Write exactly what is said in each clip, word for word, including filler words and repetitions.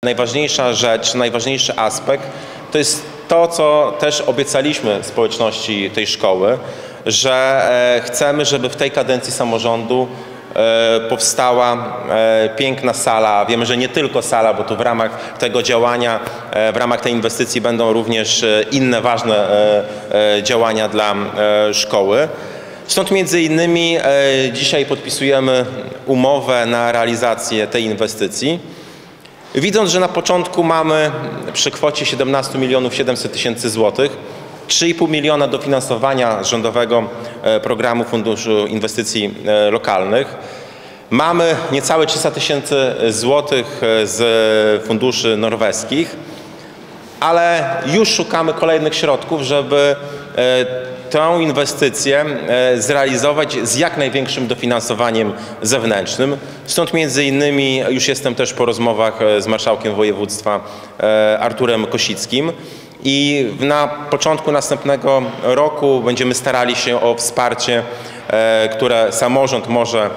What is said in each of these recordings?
najważniejsza rzecz, najważniejszy aspekt to jest to, co też obiecaliśmy społeczności tej szkoły, że chcemy, żeby w tej kadencji samorządu powstała piękna sala. Wiemy, że nie tylko sala, bo tu w ramach tego działania, w ramach tej inwestycji będą również inne ważne działania dla szkoły. Stąd między innymi dzisiaj podpisujemy umowę na realizację tej inwestycji. Widząc, że na początku mamy przy kwocie siedemnastu milionów siedemset tysięcy złotych trzy i pół miliona dofinansowania z rządowego programu Funduszu Inwestycji Lokalnych. Mamy niecałe trzysta tysięcy złotych z funduszy norweskich, ale już szukamy kolejnych środków, żeby tę inwestycję zrealizować z jak największym dofinansowaniem zewnętrznym. Stąd między innymi już jestem też po rozmowach z marszałkiem województwa Arturem Kosickim i na początku następnego roku będziemy starali się o wsparcie, które samorząd może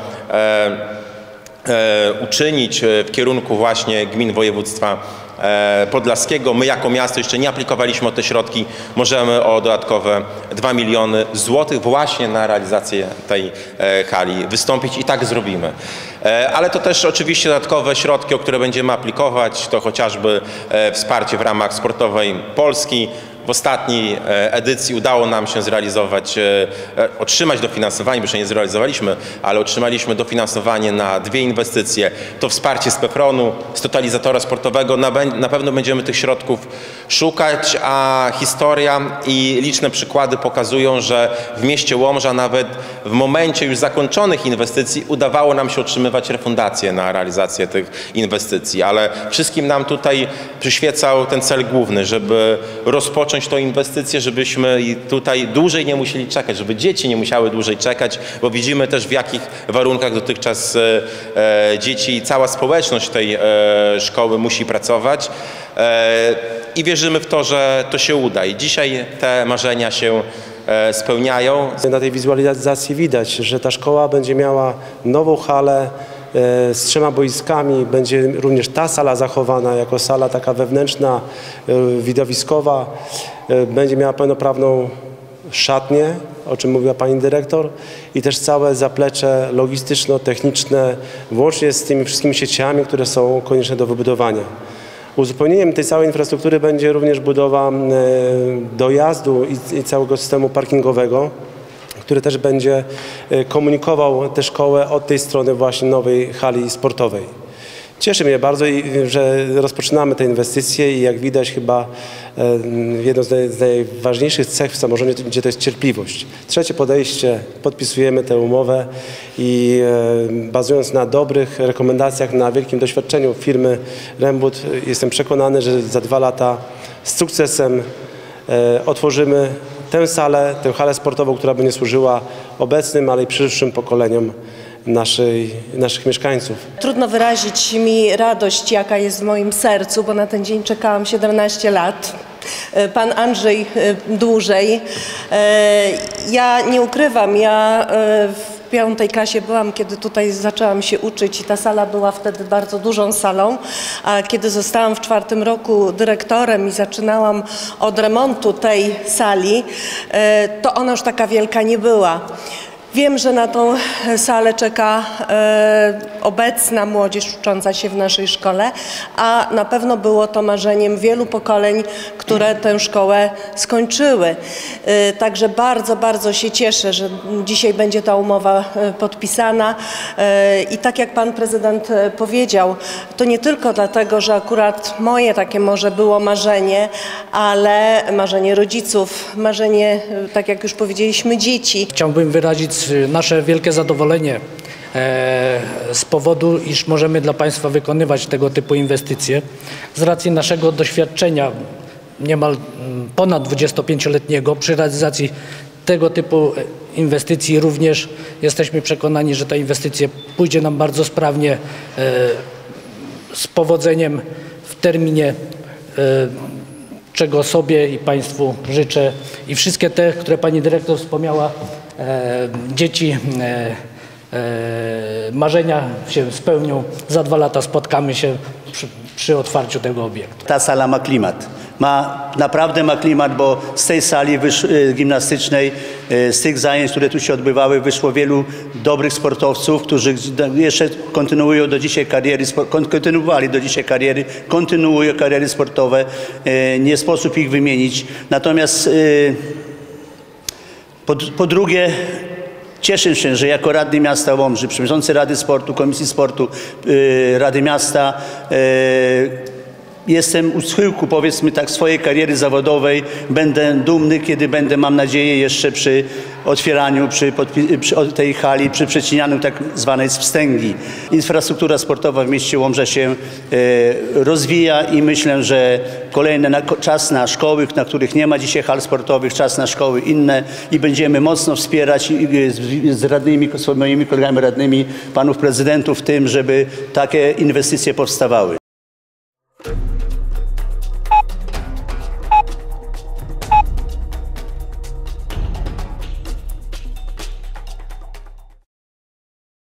uczynić w kierunku właśnie gmin województwa podlaskiego. My jako miasto jeszcze nie aplikowaliśmy o te środki. Możemy o dodatkowe dwa miliony złotych właśnie na realizację tej hali wystąpić i tak zrobimy. Ale to też oczywiście dodatkowe środki, o które będziemy aplikować, to chociażby wsparcie w ramach Sportowej Polski. W ostatniej edycji udało nam się zrealizować, otrzymać dofinansowanie, bo jeszcze nie zrealizowaliśmy, ale otrzymaliśmy dofinansowanie na dwie inwestycje. To wsparcie z PEFRON-u, z totalizatora sportowego. Na, na pewno będziemy tych środków szukać, a historia i liczne przykłady pokazują, że w mieście Łomża nawet w momencie już zakończonych inwestycji udawało nam się otrzymywać refundacje na realizację tych inwestycji, ale wszystkim nam tutaj przyświecał ten cel główny, żeby rozpocząć tą inwestycję, żebyśmy tutaj dłużej nie musieli czekać, żeby dzieci nie musiały dłużej czekać, bo widzimy też, w jakich warunkach dotychczas e, dzieci i cała społeczność tej e, szkoły musi pracować e, i wierzymy w to, że to się uda i dzisiaj te marzenia się e, spełniają. Na tej wizualizacji widać, że ta szkoła będzie miała nową halę z trzema boiskami, będzie również ta sala zachowana jako sala taka wewnętrzna, widowiskowa, będzie miała pełnoprawną szatnię, o czym mówiła pani dyrektor, i też całe zaplecze logistyczno-techniczne, włącznie z tymi wszystkimi sieciami, które są konieczne do wybudowania. Uzupełnieniem tej całej infrastruktury będzie również budowa dojazdu i całego systemu parkingowego, który też będzie komunikował tę szkołę od tej strony właśnie nowej hali sportowej. Cieszy mnie bardzo, że rozpoczynamy te inwestycje i jak widać chyba jedną z najważniejszych cech w samorządzie to jest cierpliwość. Trzecie podejście, podpisujemy tę umowę i bazując na dobrych rekomendacjach, na wielkim doświadczeniu firmy Rembut, jestem przekonany, że za dwa lata z sukcesem otworzymy tę salę, tę halę sportową, która będzie służyła obecnym, ale i przyszłym pokoleniom naszej, naszych mieszkańców. Trudno wyrazić mi radość, jaka jest w moim sercu, bo na ten dzień czekałam siedemnaście lat. Pan Andrzej dłużej. Ja nie ukrywam, ja w piątej klasie byłam, kiedy tutaj zaczęłam się uczyć i ta sala była wtedy bardzo dużą salą, a kiedy zostałam w czwartym roku dyrektorem i zaczynałam od remontu tej sali, to ona już taka wielka nie była. Wiem, że na tą salę czeka e, obecna młodzież ucząca się w naszej szkole, a na pewno było to marzeniem wielu pokoleń, które tę szkołę skończyły. E, także bardzo, bardzo się cieszę, że dzisiaj będzie ta umowa podpisana e, i tak jak pan prezydent powiedział, to nie tylko dlatego, że akurat moje takie może było marzenie, ale marzenie rodziców, marzenie, tak jak już powiedzieliśmy, dzieci. Chciałbym wyrazić nasze wielkie zadowolenie z powodu, iż możemy dla Państwa wykonywać tego typu inwestycje. Z racji naszego doświadczenia niemal ponad dwudziestopięcioletniego przy realizacji tego typu inwestycji również jesteśmy przekonani, że ta inwestycja pójdzie nam bardzo sprawnie, z powodzeniem, w terminie, czego sobie i Państwu życzę. I wszystkie te, które Pani Dyrektor wspomniała, e, dzieci, e, e, marzenia się spełnią. Za dwa lata spotkamy się przy, przy otwarciu tego obiektu. Ta sala ma klimat. Ma, naprawdę ma klimat, bo z tej sali wysz, gimnastycznej, z tych zajęć, które tu się odbywały, wyszło wielu dobrych sportowców, którzy jeszcze kontynuują do dzisiaj kariery, kontynuowali do dzisiaj kariery, kontynuują kariery sportowe. Nie sposób ich wymienić. Natomiast po, po drugie, cieszę się, że jako radny miasta Łomży, przewodniczący Rady Sportu, Komisji Sportu Rady Miasta, jestem u schyłku, powiedzmy tak, swojej kariery zawodowej. Będę dumny, kiedy będę, mam nadzieję, jeszcze przy otwieraniu, przy, przy tej hali, przy przecinaniu tak zwanej wstęgi. Infrastruktura sportowa w mieście Łomża się e, rozwija i myślę, że kolejny na, czas na szkoły, na których nie ma dzisiaj hal sportowych, czas na szkoły inne i będziemy mocno wspierać z, z radnymi, z moimi kolegami radnymi, panów prezydentów w tym, żeby takie inwestycje powstawały.